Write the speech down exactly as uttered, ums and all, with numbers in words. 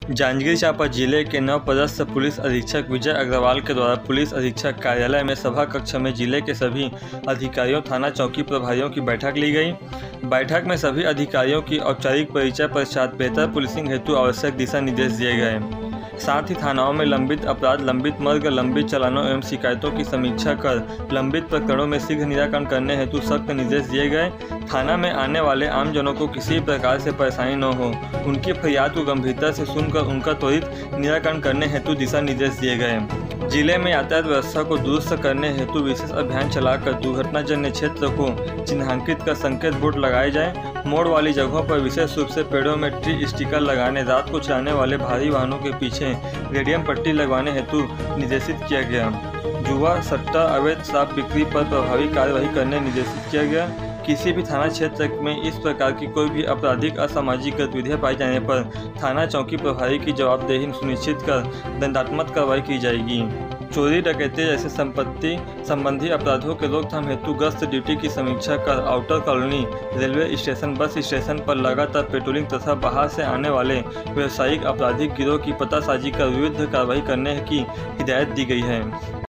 जांजगीर चांपा जिले के नवपदस्थ पुलिस अधीक्षक विजय अग्रवाल के द्वारा पुलिस अधीक्षक कार्यालय में सभा कक्ष में जिले के सभी अधिकारियों, थाना चौकी प्रभारियों की बैठक ली गई। बैठक में सभी अधिकारियों की औपचारिक परिचय पश्चात बेहतर पुलिसिंग हेतु आवश्यक दिशा निर्देश दिए गए। साथ ही थानाओं में लंबित अपराध, लंबित मर्ग, लंबित चालानों एवं शिकायतों की समीक्षा कर लंबित प्रकरणों में शीघ्र निराकरण करने हेतु सख्त निर्देश दिए गए। थाना में आने वाले आमजनों को किसी प्रकार से परेशानी न हो, उनकी फरियाद को गंभीरता से सुनकर उनका त्वरित निराकरण करने हेतु दिशा निर्देश दिए गए। जिले में यातायात व्यवस्था को दुरुस्त करने हेतु विशेष अभियान चलाकर दुर्घटनाजन्य क्षेत्र को चिन्हांकित कर संकेत बोर्ड लगाए जाए। मोड़ वाली जगहों पर विशेष रूप से पेड़ों में ट्री स्टिकर लगाने, रात को चलाने वाले भारी वाहनों के पीछे रेडियम पट्टी लगवाने हेतु निर्देशित किया गया। जुआ, सट्टा, अवैध शराब बिक्री पर प्रभावी कार्यवाही करने निर्देशित किया गया। किसी भी थाना क्षेत्र में इस प्रकार की कोई भी आपराधिक असामाजिक गतिविधियां पाई जाने पर थाना चौकी प्रभारी की जवाबदेही सुनिश्चित कर दंडात्मक कार्रवाई की जाएगी। चोरी, डकैती जैसे संपत्ति संबंधी अपराधों के रोकथाम हेतु गश्त ड्यूटी की समीक्षा कर outer colony, railway station, bus station पर लगातार पेट्रोलिंग तथा बाहर से आने वाले व्यावसायिक आपराधिक गिरोह की पतासाजी कर विरुद्ध कार्रवाई करने की हिदायत दी गई है।